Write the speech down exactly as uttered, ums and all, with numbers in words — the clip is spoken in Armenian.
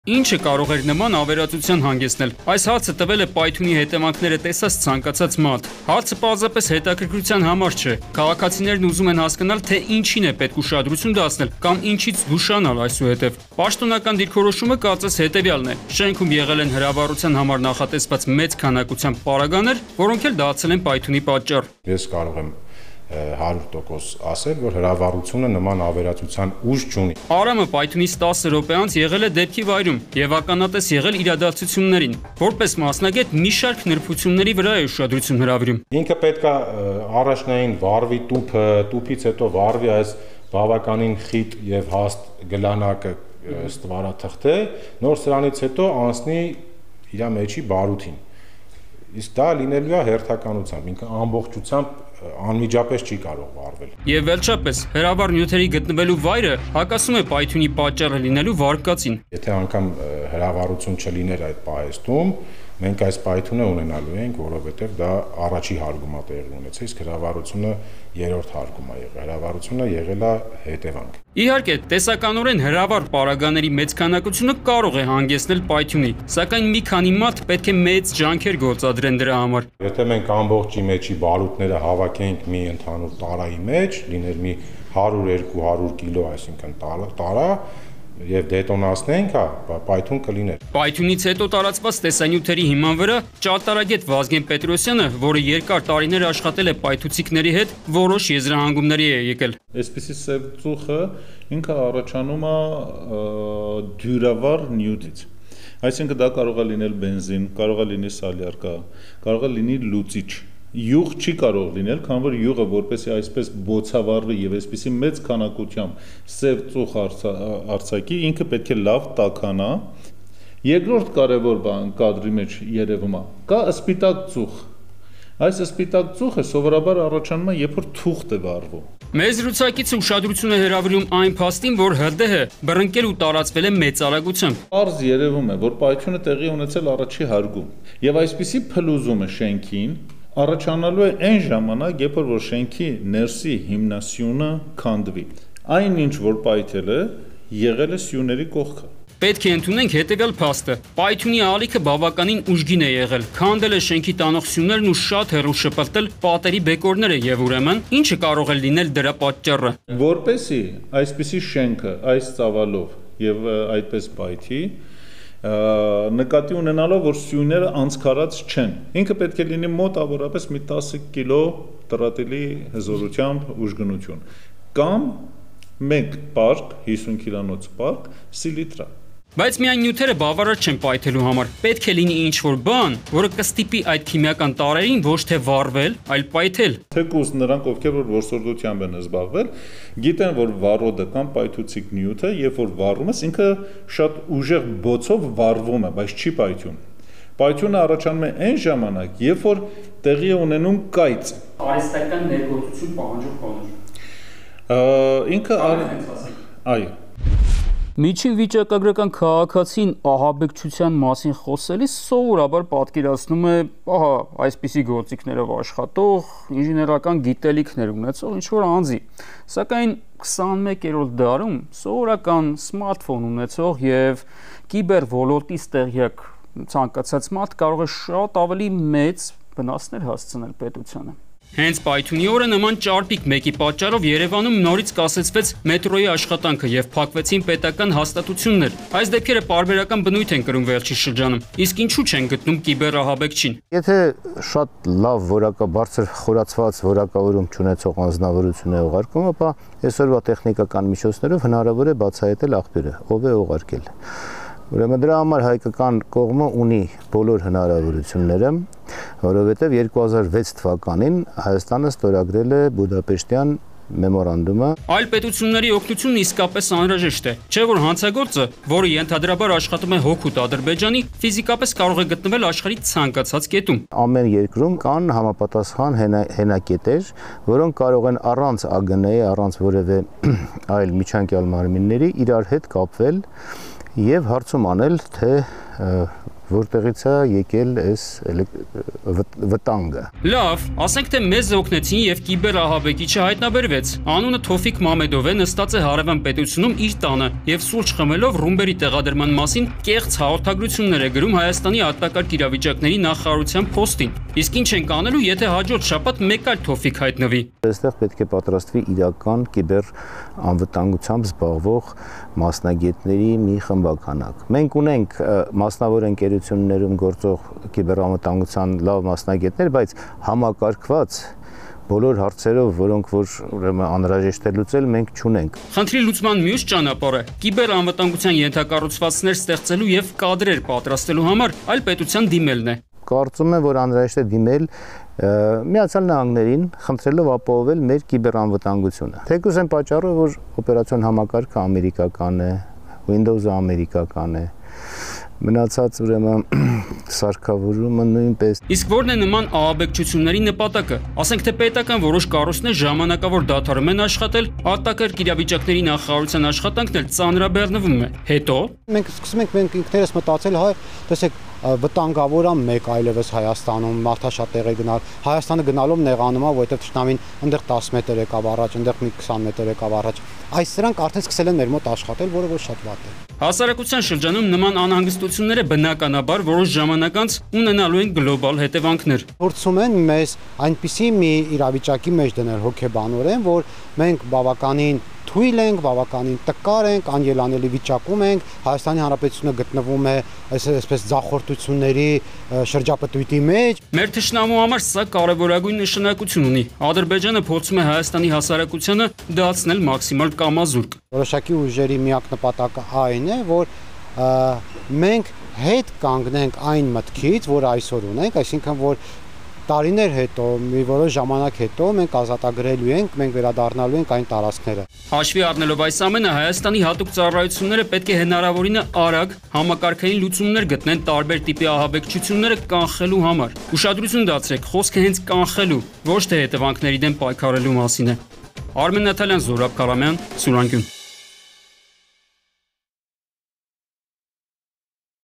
Ինչը կարող էր նման ավերածության հանգեցնել։ Այս հարցը տվել է Պայթյունի հետևանքները տեսած ցանկացած մարդ։ Հարցը պարզապես հետաքրքրության համար չէ։ Քաղաքացիներն ուզում են հասկանալ, թե ինչին է պետք ուշադրություն դարձնել կամ ինչից զուշանալ այսուհետև։ Պաշտոնական դիրքորոշումը կարծես հետևյալն է. շենքում եղել են հրավառության համար նախատեսված մեծ քանակությամբ պարագաներ, որոնք էլ դարձել են Պայթյունի պատճառ։ Ես կարող եմ հարյուր տոկոս ասել, որ հրավառությունը նման ավերածության ուժ չունի։ Արամը Պայթյունից տասը րոպե անց եղել է դեպքի վայրում եւ ականատես եղել իրադարձություններին։ Որպես մասնագետ մի շարք նրբությունների վրա է ուշադրություն հրավիրում։ Ինքը պետքա առաջնային վառվի տուփը, տուփից հետո վառվի այս բավականին խիտ եւ հաստ գլանակը ստվարաթղթե, նոր սրանից հետո անցնի իր մեջի բարութին։ Իսկ դա լինելու է հերթականությամբ, ինքը ամբողջությամբ անմիջապես չի կարող վառվել։ Եվ վերջապես, հրավառ նյութերի գտնվելու վայրը հակասում է Պայթյունի պատճառը լինելու վարկածին։ Եթե անգամ հրավառություն չլիներ այդ պահեստում, մենք այս պայթյունը ունենալու ենք, որովհետև դա առաջի հարգում է տեղի ունեցել, իսկ հրավառությունը երրորդ հարգում է եղել։ Հրավառությունը եղել է հետևանք։ Իհարկե, տեսականորեն հրավառ պարագաների մեծ քանակությունը կարող է հանգեցնել Պայթյունի, սակայն մի քանի մարդ պետք է մեծ ջանքեր գործադրեն դրա համար։ Եթե մենք ամբողջի մեջի բարութները հավաքենք մի ընդհանուր տարայի մեջ, լիներ մի հարյուր երկու հարյուր կիլո, այսինքն տարա, եւ դետոնացնենք, հա, Պայթյուն կլիներ։ Պայթյունից հետո տարածված տեսանյութերի հիման վրա ճարտարագետ Վազգեն Պետրոսյանը, որը երկար տարիներ աշխատել է պայթուցիկների հետ, որոշ եզրահանգումների է եկել։ Այսպիսի սև ծուխը ինքը առաջանում է դյուրավառ նյութից։ Այսինքն դա կարող է լինել բենզին, կարող է լինել սալյարկա, կարող է լինել լուծիչ։ Յուղ չի կարող լինել, քանի որ յուղը որպեսզի այսպես բոցավառվի եւ այսպեսի մեծ քանակությամբ սև ծուխ արձակի, ինքը պետք է լավ տաքանա։ Երկրորդ կարևոր բան կադրի մեջ երևում է, կա սպիտակ ծուխ։ Այս սպիտակ ծուխը սովորաբար առաջանում է, երբ որ թուղթ է վառվում։ Մեծ զրուցակիցը ուշադրություն է հրավիրում այն փաստին, որ ՀԴՀ բռնկել ու տարածվել է մեծ արագությամբ։ Պարզ երևում է, որ Պայթյունը տեղի ունեցել առաջի հարգում, եւ այսպիսի փլուզումը շենքին առաջանալու է այն ժամանակ, երբ որ շենքի ներսի հիմնասյունը քանդվի։ Այն ինչ որ պայթել է, եղել է սյուների կողքը։ Պետք է ընդունենք հետևյալ փաստը. Պայթյունի ալիքը բավականին ուժգին է եղել, քանդել է շենքի տանող սյուներն ու շատ հեռու շպրտել պատերի բեկորները եւ ուրեմն ինչը կարող է լինել դրա պատճառը։ Որպեսզի այսպիսի շենքը այս ծավալով եւ այդպես պայթի, նկատի ունենալով, որ սյուները անցքարած չեն։ Ինքը պետք է լինի մոտավորապես մի տասը կիլո տրատիլի հզորությամբ ուժգնություն կամ մեկ պարկ, հիսուն կիլոնոց պարկ սիլիտրա։ Բայց միայն նյութերը բավարար չեն պայթելու համար։ Պետք է լինի ինչ-որ բան, որը կստիպի այդ քիմիական տարրերին ոչ թե վառվել, այլ պայթել։ Թեկուզ նրանք, ովքեր որ որսորդությամբ են զբաղվել, գիտեն, որ վառոդը կամ պայթուցիկ նյութը, երբ որ վառում ես, ինքը շատ ուժեղ բոցով վառվում է, բայց չի պայթյուն։ Պայթյունը առաջանում է այն ժամանակ, երբ որ տեղի է ունենում կայծ։ Արհեստական ներգործություն պահանջող բաներ։ Ինքը այո։ Միջին վիճակագրական քաղաքացին ահաբեկչության մասին խոսելիս սովորաբար պատկերացնում է, ահա, այսպիսի գործիքներով աշխատող, ինժեներական գիտելիքներ ունեցող ինչ-որ անձի, սակայն քսանմեկերորդ դարում սովորական սմարթֆոն ունեցող եւ կիբեր ոլորտից տեղյակ ցանկացած մարդ կարող է շատ ավելի մեծ վնասներ հասցնել պետությանը։ Հենց Պայթյունի օրը նման ճարպիկ մեկի պատճառով Երևանում նորից կասեցվեց մետրոյի աշխատանքը եւ փակվեցին պետական հաստատություններ։ Այս դեպքերը պարբերական բնույթ են կրում վերջի շրջանում։ Իսկ ինչու չեն գտնում կիբերահաբեկչին։ Եթե շատ լավ որակա բարձր խորացված որակավորում չունեցող անձնավորություն է ուղարկում, ապա այսօրվա տեխնիկական միջոցներով հնարավոր է բացահայտել աղբյուրը, ով է ուղարկել։ Ուրեմն դրա համար հայկական կողմը ունի բոլոր հնարավորությունները, որովհետև երկու հազար վեց թվականին Հայաստանը ստորագրել է Բուդապեշտյան մեմորանդումը։ Այլ պետությունների օգնությունն իսկապես անհրաժեշտ է, չէ՞ որ հանցագործը, որը ենթադրաբար աշխատում է հօգուտ Ադրբեջանի, ֆիզիկապես կարող է գտնվել աշխարհի ցանկացած կետում։ Ամեն երկրում կան համապատասխան հենակետեր, որոնք կարող են առանց ԱԳՆ-ի, առանց որևէ այլ միջանկյալ մարմինների իրար հետ կապվել եւ հարցում անել, թե որտեղից է եկել այս վտանգը։ Լավ, ասենք թե մեզ օգնեցին եւ կիբեր ահաբեկիչը հայտնաբերվեց։ Անունը Թոֆիկ Մամեդով է, նստած է հարևան պետությունում իր տանը եւ սուրճ խմելով ռումբերի տեղադրման մասին կեղծ հաղորդագրություններ է գրում Հայաստանի արտակարգ իրավիճակների նախարարության փոստին։ Իսկ ինչ ենք անելու, եթե հաջորդ շաբաթ մեկ այլ Թոֆիկ հայտնվի։ Այստեղ պետք է պատրաստվի իրական կիբեր անվտանգությամբ զբաղվող մասնագետների մի խմբականակ։ Մենք ունենք մասնավոր ընկերություններում գործող կիբերանվտանգության լավ մասնագետներ, բայց համակարգված բոլոր հարցերով, որոնք որ ուրեմն անհրաժեշտ է լուծել, մենք չունենք։ Խնդրի լուծման մյուս ճանապարհը կիբերանվտանգության ենթակառուցվածքներ ստեղծելու եւ կադրեր պատրաստելու համար այլ պետության դիմելն է։ Կարծում եմ, որ անհրաժեշտ է դիմել Միացյալ Նահանգներին, խնդրելով ապահովել մեր կիբերանվտանգությունը։ Թեկուզ այն պատճառով, որ օպերացիոն համակարգը ամերիկական է, Windows-ը ամերիկական է, մնացած ուրեմն սարքավորումը նույնպես։ Իսկ ո՞րն է նման ահաբեկչությունների նպատակը։ Ասենք թե պետական որոշ կառույցներ ժամանակավոր դադարում են աշխատել, արտակարգ իրավիճակների նախարարության աշխատանքն էլ ծանրաբեռնվում է։ Հետո մենք սկսում ենք մենք ինքներս մտածել, հայ, տեսեք, վտանգավոր է մեկ այլևս Հայաստանում, մարդաշատ տեղ է գնալ։ Հայաստանը գնալով նեղանում է, որովհետև թշնամին այնտեղ տասը մետր եկավ առաջ, այնտեղ մի քսան մետր եկավ առաջ։ Այս սրանք արդեն սկսել են մեր մոտ աշխատել, որը որ շատ վատ է։ Հասարակության շրջանում նման անհանգստությունները բնականաբար որոշ ժամանակ անց ունենալու են գլոբալ հետևանքներ։ Փորձում են մեզ այնպիսի մի իրավիճակի մեջ դնել հոգեբանորեն, որ մենք բավականին թույլ ենք, բավականին տկար ենք, անելանելի վիճակում ենք, Հայաստանի Հանրապետությունը գտնվում է այսպես ձախորդությունների շրջապտույտի մեջ։ Մեր թշնամու համար սա կարևորագույն նշանակություն ունի։ Ադրբեջանը փորձում է Հայաստանի հասարակությանը դարձնել մաքսիմալ կամազուրկ։ Որոշակի ուժերի միակ նպատակը այն է, որ մենք հետ կանգնենք այն մտքից, որ այսօր ունենք, այսինքն որ տարիներ հետո, մի որոշ ժամանակ հետո մենք ազատագրելու ենք, մենք վերադառնալու ենք այն տարածքները։ Հաշվի առնելով այս ամենը, Հայաստանի հատուկ ծառայությունները պետք է հնարավորինը արագ համակարգային լուծումներ գտնեն տարբեր տիպի ահաբեկչությունները կանխելու համար։ Ուշադրություն դարձրեք, խոսքը հենց կանխելու, ոչ թե հետևանքների դեմ պայքարելու մասին է։ Արմեն Նաթալյան, Զորաբ Կարամյան, Սուրանգուն։